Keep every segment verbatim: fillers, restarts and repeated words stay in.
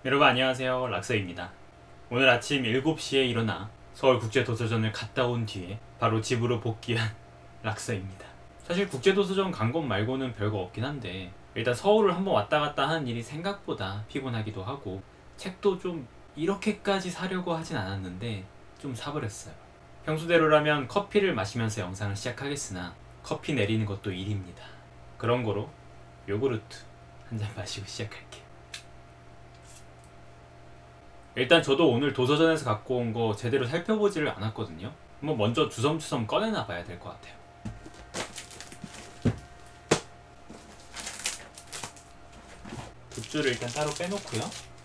여러분 안녕하세요, 락서입니다. 오늘 아침 일곱 시에 일어나 서울국제도서전을 갔다 온 뒤에 바로 집으로 복귀한 락서입니다. 사실 국제도서전 간 것 말고는 별거 없긴 한데 일단 서울을 한번 왔다 갔다 하는 일이 생각보다 피곤하기도 하고 책도 좀 이렇게까지 사려고 하진 않았는데 좀 사버렸어요. 평소대로라면 커피를 마시면서 영상을 시작하겠으나 커피 내리는 것도 일입니다. 그런 거로 요구르트 한 잔 마시고 시작할게요. 일단 저도 오늘 도서전에서 갖고 온 거 제대로 살펴보지를 않았거든요. 한번 먼저 주섬주섬 꺼내놔 봐야 될 것 같아요. 굿즈를 일단 따로 빼놓고요.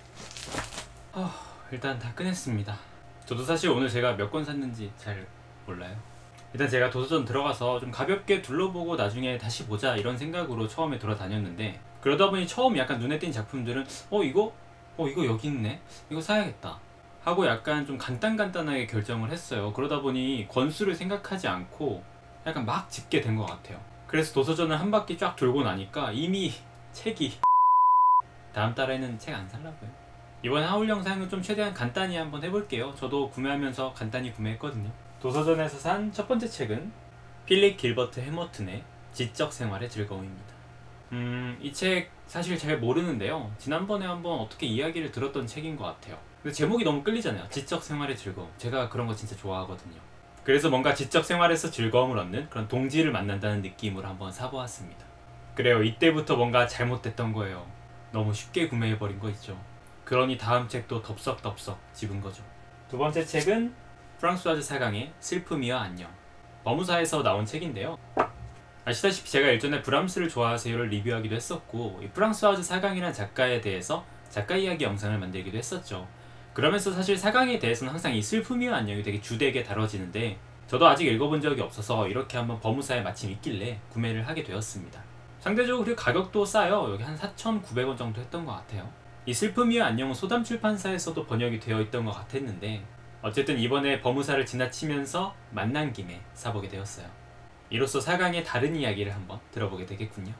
어, 일단 다 꺼냈습니다. 저도 사실 오늘 제가 몇 권 샀는지 잘 몰라요. 일단 제가 도서전 들어가서 좀 가볍게 둘러보고 나중에 다시 보자 이런 생각으로 처음에 돌아다녔는데 그러다 보니 처음 약간 눈에 띈 작품들은 어 이거? 어 이거 여기 있네? 이거 사야겠다 하고 약간 좀 간단간단하게 결정을 했어요. 그러다 보니 권수를 생각하지 않고 약간 막 집게 된 것 같아요. 그래서 도서전을 한 바퀴 쫙 돌고 나니까 이미 책이 다음 달에는 책 안 살라고요. 이번 하울 영상은 좀 최대한 간단히 한번 해볼게요. 저도 구매하면서 간단히 구매했거든요. 도서전에서 산 첫 번째 책은 필립 길버트 해머튼의 지적 생활의 즐거움입니다. 음, 이 책 사실 잘 모르는데요. 지난번에 한번 어떻게 이야기를 들었던 책인 것 같아요. 근데 제목이 너무 끌리잖아요. 지적 생활의 즐거움. 제가 그런 거 진짜 좋아하거든요. 그래서 뭔가 지적 생활에서 즐거움을 얻는 그런 동지를 만난다는 느낌으로 한번 사보았습니다. 그래요. 이때부터 뭔가 잘못됐던 거예요. 너무 쉽게 구매해버린 거 있죠. 그러니 다음 책도 덥석덥석 집은 거죠. 두 번째 책은 프랑스와즈 사강의 슬픔이와 안녕. 버무사에서 나온 책인데요. 아시다시피 제가 일전에 브람스를 좋아하세요를 리뷰하기도 했었고 이 프랑스와즈 사강이라는 작가에 대해서 작가 이야기 영상을 만들기도 했었죠. 그러면서 사실 사강에 대해서는 항상 이 슬픔이와 안녕이 되게 주되게 다뤄지는데 저도 아직 읽어본 적이 없어서 이렇게 한번 버무사에 마침 있길래 구매를 하게 되었습니다. 상대적으로 그리고 가격도 싸요. 여기 한 사천구백 원 정도 했던 것 같아요. 이 슬픔이와 안녕은 소담 출판사에서도 번역이 되어 있던 것 같았는데 어쨌든 이번에 버무사를 지나치면서 만난 김에 사보게 되었어요. 이로써 사강의 다른 이야기를 한번 들어보게 되겠군요.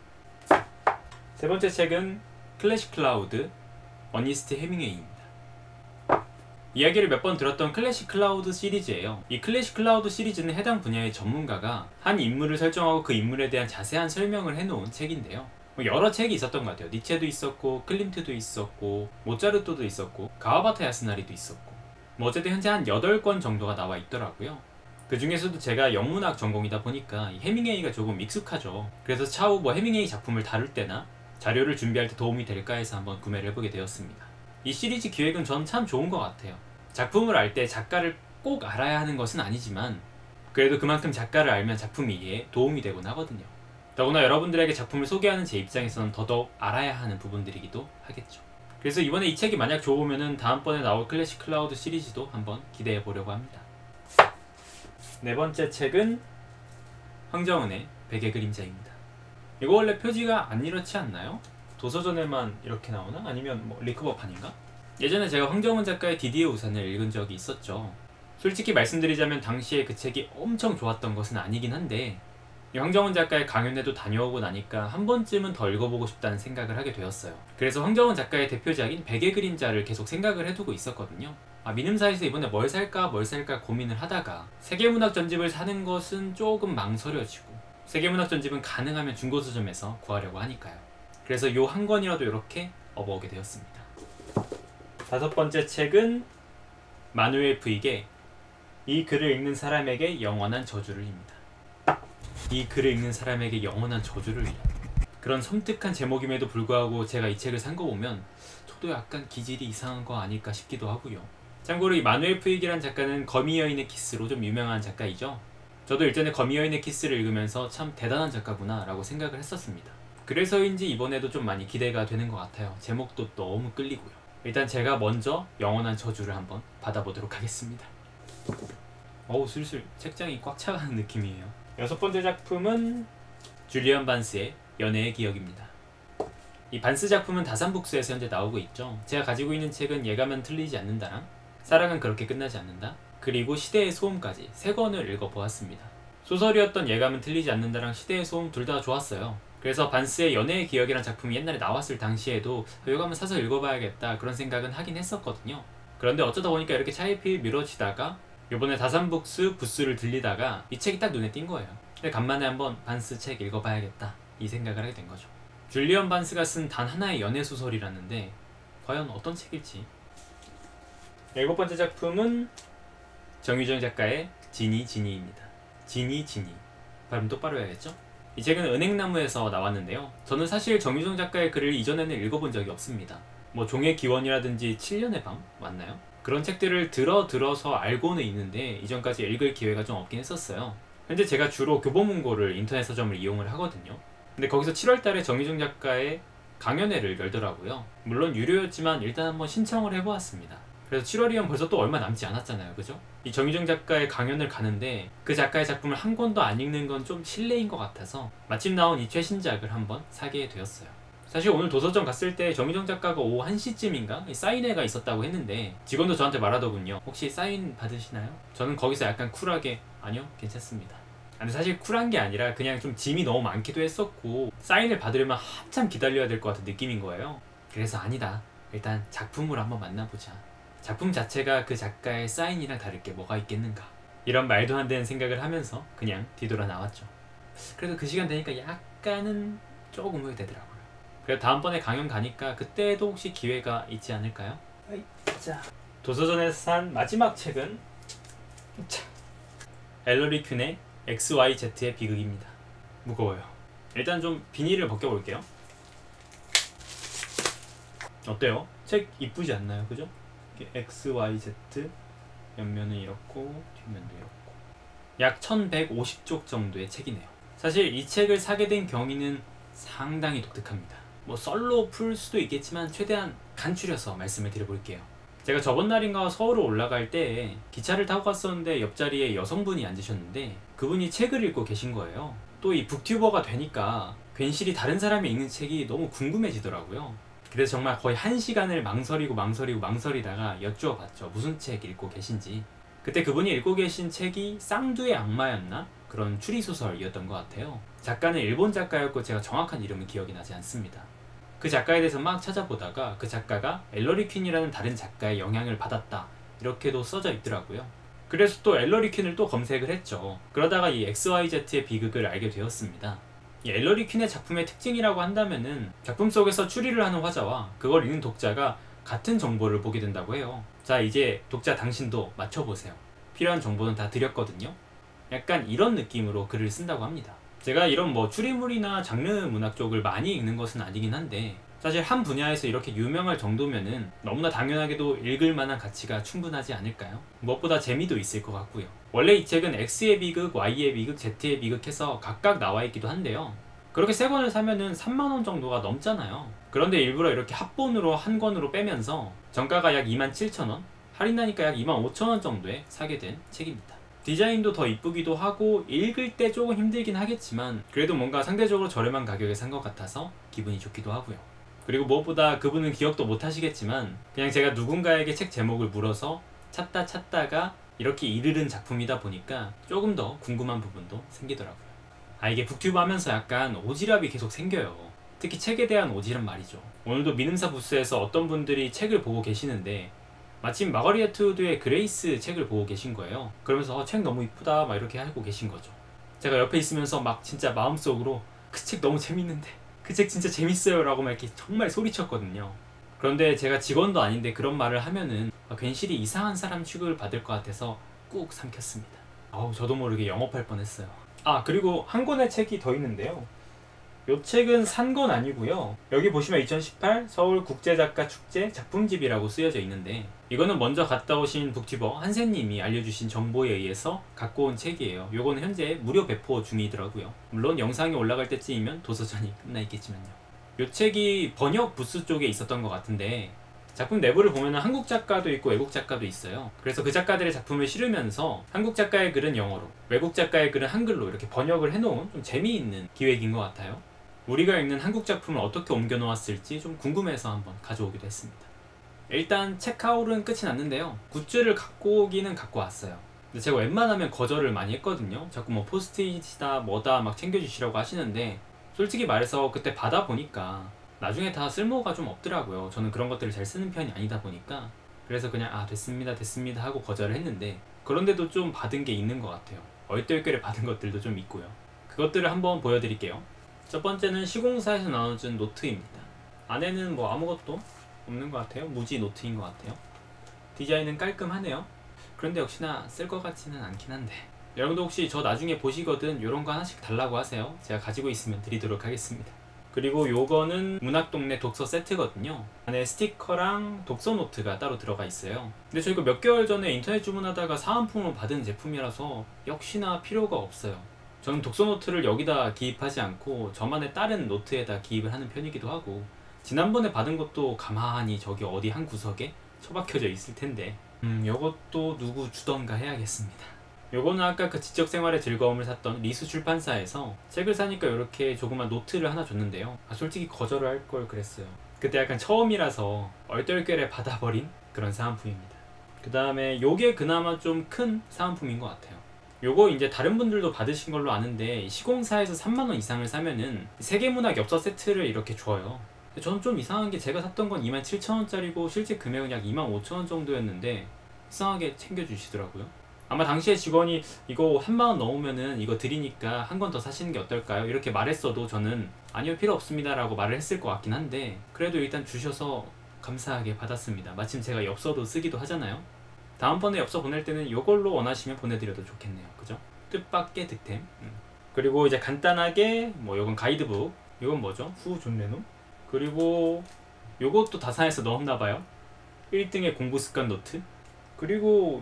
세 번째 책은 클래식 클라우드 어니스트 해밍웨이입니다. 이야기를 몇 번 들었던 클래식 클라우드 시리즈예요. 이 클래식 클라우드 시리즈는 해당 분야의 전문가가 한 인물을 설정하고 그 인물에 대한 자세한 설명을 해놓은 책인데요. 여러 책이 있었던 것 같아요. 니체도 있었고 클림트도 있었고 모차르토도 있었고 가와바타 야스나리도 있었고 뭐 어쨌든 현재 한 여덟 권 정도가 나와 있더라고요. 그 중에서도 제가 영문학 전공이다 보니까 이 해밍웨이가 조금 익숙하죠. 그래서 차후 뭐 해밍웨이 작품을 다룰 때나 자료를 준비할 때 도움이 될까 해서 한번 구매를 해보게 되었습니다. 이 시리즈 기획은 전 참 좋은 것 같아요. 작품을 알 때 작가를 꼭 알아야 하는 것은 아니지만 그래도 그만큼 작가를 알면 작품 이해에 도움이 되곤 하거든요. 더구나 여러분들에게 작품을 소개하는 제 입장에서는 더더욱 알아야 하는 부분들이기도 하겠죠. 그래서 이번에 이 책이 만약 좋으면 다음번에 나올 클래식 클라우드 시리즈도 한번 기대해 보려고 합니다. 네 번째 책은 황정은의 백의 그림자입니다. 이거 원래 표지가 안 이렇지 않나요? 도서전에만 이렇게 나오나? 아니면 뭐 리커버판인가? 예전에 제가 황정은 작가의 디디의 우산을 읽은 적이 있었죠. 솔직히 말씀드리자면 당시에 그 책이 엄청 좋았던 것은 아니긴 한데 이 황정은 작가의 강연회도 다녀오고 나니까 한 번쯤은 더 읽어보고 싶다는 생각을 하게 되었어요. 그래서 황정은 작가의 대표작인 백의 그림자를 계속 생각을 해두고 있었거든요. 아, 미ንም사에서 이번에 뭘 살까 뭘 살까 고민을 하다가 세계문학 전집을 사는 것은 조금 망설여지고 세계문학 전집은 가능하면 중고서점에서 구하려고 하니까요. 그래서 요 한 권이라도 이렇게 업어오게 되었습니다. 다섯 번째 책은 마누엘 부익의 이 글을 읽는 사람에게 영원한 저주를입니다. 이 글을 읽는 사람에게 영원한 저주를 위한 그런 섬뜩한 제목임에도 불구하고 제가 이 책을 산 거 보면 저도 약간 기질이 이상한 거 아닐까 싶기도 하고요. 참고로 이 마누엘 푸익이란 작가는 거미 여인의 키스로 좀 유명한 작가이죠. 저도 일전에 거미 여인의 키스를 읽으면서 참 대단한 작가구나 라고 생각을 했었습니다. 그래서인지 이번에도 좀 많이 기대가 되는 것 같아요. 제목도 너무 끌리고요. 일단 제가 먼저 영원한 저주를 한번 받아보도록 하겠습니다. 어우 슬슬 책장이 꽉 차가는 느낌이에요. 여섯 번째 작품은 줄리안 반스의 연애의 기억입니다. 이 반스 작품은 다산북스에서 현재 나오고 있죠. 제가 가지고 있는 책은 예가면 틀리지 않는다랑 사랑은 그렇게 끝나지 않는다 그리고 시대의 소음까지 세 권을 읽어보았습니다. 소설이었던 예감은 틀리지 않는다랑 시대의 소음 둘 다 좋았어요. 그래서 반스의 연애의 기억이란 작품이 옛날에 나왔을 당시에도 이거 한번 사서 읽어봐야겠다 그런 생각은 하긴 했었거든요. 그런데 어쩌다 보니까 이렇게 차일피일 미뤄지다가 요번에 다산북스 부스를 들리다가 이 책이 딱 눈에 띈 거예요. 근데 간만에 한번 반스 책 읽어봐야겠다 이 생각을 하게 된 거죠. 줄리언 반스가 쓴 단 하나의 연애소설이라는데 과연 어떤 책일지. 일곱 번째 작품은 정유정 작가의 지니 지니입니다. 지니 지니. 발음 똑바로 해야겠죠? 이 책은 은행나무에서 나왔는데요. 저는 사실 정유정 작가의 글을 이전에는 읽어본 적이 없습니다. 뭐 종의 기원이라든지 칠 년의 밤 맞나요? 그런 책들을 들어 들어서 알고는 있는데 이전까지 읽을 기회가 좀 없긴 했었어요. 현재 제가 주로 교보문고를 인터넷 서점을 이용을 하거든요. 근데 거기서 칠월 달에 정유정 작가의 강연회를 열더라고요. 물론 유료였지만 일단 한번 신청을 해보았습니다. 그래서 칠월이면 벌써 또 얼마 남지 않았잖아요, 그죠? 이 정유정 작가의 강연을 가는데 그 작가의 작품을 한 권도 안 읽는 건 좀 실례인 것 같아서 마침 나온 이 최신작을 한번 사게 되었어요. 사실 오늘 도서점 갔을 때 정유정 작가가 오후 한 시쯤인가 사인회가 있었다고 했는데 직원도 저한테 말하더군요. 혹시 사인 받으시나요? 저는 거기서 약간 쿨하게 아니요, 괜찮습니다. 근데 사실 쿨한 게 아니라 그냥 좀 짐이 너무 많기도 했었고 사인을 받으려면 한참 기다려야 될 것 같은 느낌인 거예요. 그래서 아니다, 일단 작품으로 한번 만나보자. 작품 자체가 그 작가의 사인이랑 다를 게 뭐가 있겠는가, 이런 말도 안 되는 생각을 하면서 그냥 뒤돌아 나왔죠. 그래도 그 시간 되니까 약간은 조금 후회되더라고요. 그래서 다음번에 강연 가니까 그때도 혹시 기회가 있지 않을까요? 자, 도서전에서 산 마지막 책은 자, 엘러리 퀸의 엑스 와이 제트의 비극입니다. 무거워요. 일단 좀 비닐을 벗겨볼게요. 어때요? 책 이쁘지 않나요? 그죠? 엑스 와이 제트 옆면은 이렇고 뒷면도 이렇고 약 천백오십 쪽 정도의 책이네요. 사실 이 책을 사게 된 경위는 상당히 독특합니다. 뭐 썰로 풀 수도 있겠지만 최대한 간추려서 말씀을 드려볼게요. 제가 저번 날인가 서울을 올라갈 때 기차를 타고 갔었는데 옆자리에 여성분이 앉으셨는데 그분이 책을 읽고 계신 거예요. 또 이 북튜버가 되니까 괜시리 다른 사람이 읽는 책이 너무 궁금해지더라고요. 그래서 정말 거의 한 시간을 망설이고 망설이고 망설이다가 여쭈어봤죠. 무슨 책 읽고 계신지. 그때 그분이 읽고 계신 책이 쌍두의 악마였나? 그런 추리소설이었던 것 같아요. 작가는 일본 작가였고 제가 정확한 이름은 기억이 나지 않습니다. 그 작가에 대해서 막 찾아보다가 그 작가가 엘러리 퀸이라는 다른 작가의 영향을 받았다 이렇게도 써져 있더라고요. 그래서 또 엘러리 퀸을 또 검색을 했죠. 그러다가 이 엑스 와이 제트의 비극을 알게 되었습니다. 이 엘러리 퀸의 작품의 특징이라고 한다면은 작품 속에서 추리를 하는 화자와 그걸 읽는 독자가 같은 정보를 보게 된다고 해요. 자, 이제 독자 당신도 맞춰보세요. 필요한 정보는 다 드렸거든요. 약간 이런 느낌으로 글을 쓴다고 합니다. 제가 이런 뭐 추리물이나 장르 문학 쪽을 많이 읽는 것은 아니긴 한데 사실 한 분야에서 이렇게 유명할 정도면은 너무나 당연하게도 읽을 만한 가치가 충분하지 않을까요? 무엇보다 재미도 있을 것 같고요. 원래 이 책은 X의 비극, Y의 비극, Z의 비극 해서 각각 나와 있기도 한데요. 그렇게 세 권을 사면은 삼만 원 정도가 넘잖아요. 그런데 일부러 이렇게 합본으로 한 권으로 빼면서 정가가 약 이만 칠천 원, 할인나니까 약 이만 오천 원 정도에 사게 된 책입니다. 디자인도 더 이쁘기도 하고 읽을 때 조금 힘들긴 하겠지만 그래도 뭔가 상대적으로 저렴한 가격에 산 것 같아서 기분이 좋기도 하고요. 그리고 무엇보다 그분은 기억도 못 하시겠지만 그냥 제가 누군가에게 책 제목을 물어서 찾다 찾다가 이렇게 이르른 작품이다 보니까 조금 더 궁금한 부분도 생기더라고요. 아, 이게 북튜브 하면서 약간 오지랖이 계속 생겨요. 특히 책에 대한 오지랖 말이죠. 오늘도 민음사 부스에서 어떤 분들이 책을 보고 계시는데 마침 마거리에트 우드의 그레이스 책을 보고 계신 거예요. 그러면서 어, 책 너무 이쁘다 막 이렇게 하고 계신 거죠. 제가 옆에 있으면서 막 진짜 마음속으로 그 책 너무 재밌는데 그 책 진짜 재밌어요 라고 막 이렇게 정말 소리쳤거든요. 그런데 제가 직원도 아닌데 그런 말을 하면은 괜시리 이상한 사람 취급을 받을 것 같아서 꾹 삼켰습니다. 아우, 저도 모르게 영업할 뻔했어요. 아, 그리고 한 권의 책이 더 있는데요. 이 책은 산 건 아니고요. 여기 보시면 이천십팔 서울국제작가축제 작품집이라고 쓰여져 있는데 이거는 먼저 갔다 오신 북튜버 한세님이 알려주신 정보에 의해서 갖고 온 책이에요. 요거는 현재 무료 배포 중이더라고요. 물론 영상이 올라갈 때쯤이면 도서전이 끝나 있겠지만요. 이 책이 번역 부스 쪽에 있었던 것 같은데 작품 내부를 보면 한국 작가도 있고 외국 작가도 있어요. 그래서 그 작가들의 작품을 실으면서 한국 작가의 글은 영어로, 외국 작가의 글은 한글로 이렇게 번역을 해놓은 좀 재미있는 기획인 것 같아요. 우리가 읽는 한국 작품을 어떻게 옮겨 놓았을지 좀 궁금해서 한번 가져오기도 했습니다. 일단 책하울은 끝이 났는데요. 굿즈를 갖고 오기는 갖고 왔어요. 근데 제가 웬만하면 거절을 많이 했거든요. 자꾸 뭐 포스트잇이다 뭐다 막 챙겨주시라고 하시는데 솔직히 말해서 그때 받아보니까 나중에 다 쓸모가 좀 없더라고요. 저는 그런 것들을 잘 쓰는 편이 아니다 보니까. 그래서 그냥 아 됐습니다 됐습니다 하고 거절을 했는데, 그런데도 좀 받은 게 있는 것 같아요. 얼떨결에 받은 것들도 좀 있고요. 그것들을 한번 보여드릴게요. 첫 번째는 시공사에서 나눠준 노트입니다. 안에는 뭐 아무것도 없는 것 같아요. 무지 노트인 것 같아요. 디자인은 깔끔하네요. 그런데 역시나 쓸 것 같지는 않긴 한데, 여러분도 혹시 저 나중에 보시거든 요런 거 하나씩 달라고 하세요. 제가 가지고 있으면 드리도록 하겠습니다. 그리고 요거는 문학동네 독서 세트거든요. 안에 스티커랑 독서 노트가 따로 들어가 있어요. 근데 저 이거 몇 개월 전에 인터넷 주문하다가 사은품으로 받은 제품이라서 역시나 필요가 없어요. 저는 독서 노트를 여기다 기입하지 않고 저만의 다른 노트에다 기입을 하는 편이기도 하고, 지난번에 받은 것도 가만히 저기 어디 한 구석에 처박혀져 있을 텐데 음 요것도 누구 주던가 해야겠습니다. 요거는 아까 그 지적생활의 즐거움을 샀던 리스 출판사에서 책을 사니까 이렇게 조그만 노트를 하나 줬는데요. 아, 솔직히 거절을 할 걸 그랬어요. 그때 약간 처음이라서 얼떨결에 받아버린 그런 사은품입니다. 그 다음에 요게 그나마 좀 큰 사은품인 것 같아요. 요거 이제 다른 분들도 받으신 걸로 아는데, 시공사에서 삼만 원 이상을 사면은 세계문학 엽서 세트를 이렇게 줘요. 저는 좀 이상한 게 제가 샀던 건 이만 칠천 원짜리고 실제 금액은 약 이만 오천 원 정도였는데 이상하게 챙겨주시더라고요. 아마 당시에 직원이 이거 한만 원 넘으면은 이거 드리니까 한 권 더 사시는 게 어떨까요? 이렇게 말했어도 저는 아니요 필요 없습니다 라고 말을 했을 것 같긴 한데, 그래도 일단 주셔서 감사하게 받았습니다. 마침 제가 엽서도 쓰기도 하잖아요. 다음번에 엽서 보낼 때는 이걸로 원하시면 보내드려도 좋겠네요. 그죠? 뜻밖의 득템. 음. 그리고 이제 간단하게 뭐 요건 가이드북, 이건 뭐죠? 후 존 레노? 그리고 요것도 다산에서 넣었나봐요. 일 등의 공부 습관 노트. 그리고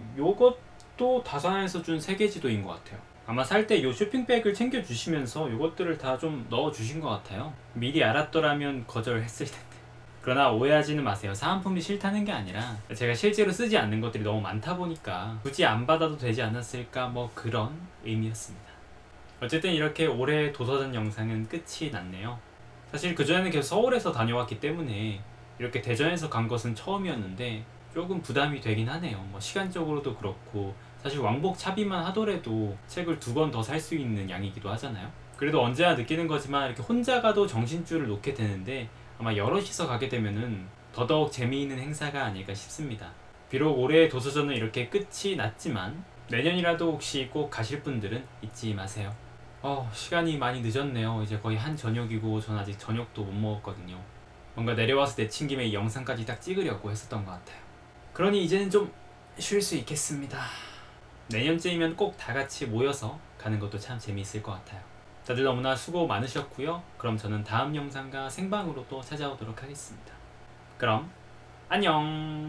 요것도 다산에서 준 세계지도인 것 같아요. 아마 살 때 요 쇼핑백을 챙겨주시면서 요것들을 다 좀 넣어주신 것 같아요. 미리 알았더라면 거절했을 텐데. 그러나 오해하지는 마세요. 사은품이 싫다는 게 아니라 제가 실제로 쓰지 않는 것들이 너무 많다 보니까 굳이 안 받아도 되지 않았을까, 뭐 그런 의미였습니다. 어쨌든 이렇게 올해 도서전 영상은 끝이 났네요. 사실 그전에는 계속 서울에서 다녀왔기 때문에 이렇게 대전에서 간 것은 처음이었는데 조금 부담이 되긴 하네요. 뭐 시간적으로도 그렇고, 사실 왕복 차비만 하더라도 책을 두 권 더 살 수 있는 양이기도 하잖아요. 그래도 언제나 느끼는 거지만 이렇게 혼자 가도 정신줄을 놓게 되는데, 아마 여럿이서 가게 되면은 더더욱 재미있는 행사가 아닐까 싶습니다. 비록 올해의 도서전은 이렇게 끝이 났지만 내년이라도 혹시 꼭 가실 분들은 잊지 마세요. 어, 시간이 많이 늦었네요. 이제 거의 한 저녁이고 전 아직 저녁도 못 먹었거든요. 뭔가 내려와서 내친 김에 이 영상까지 딱 찍으려고 했었던 것 같아요. 그러니 이제는 좀 쉴 수 있겠습니다. 내년쯤이면 꼭 다 같이 모여서 가는 것도 참 재미있을 것 같아요. 다들 너무나 수고 많으셨고요. 그럼 저는 다음 영상과 생방으로 또 찾아오도록 하겠습니다. 그럼 안녕.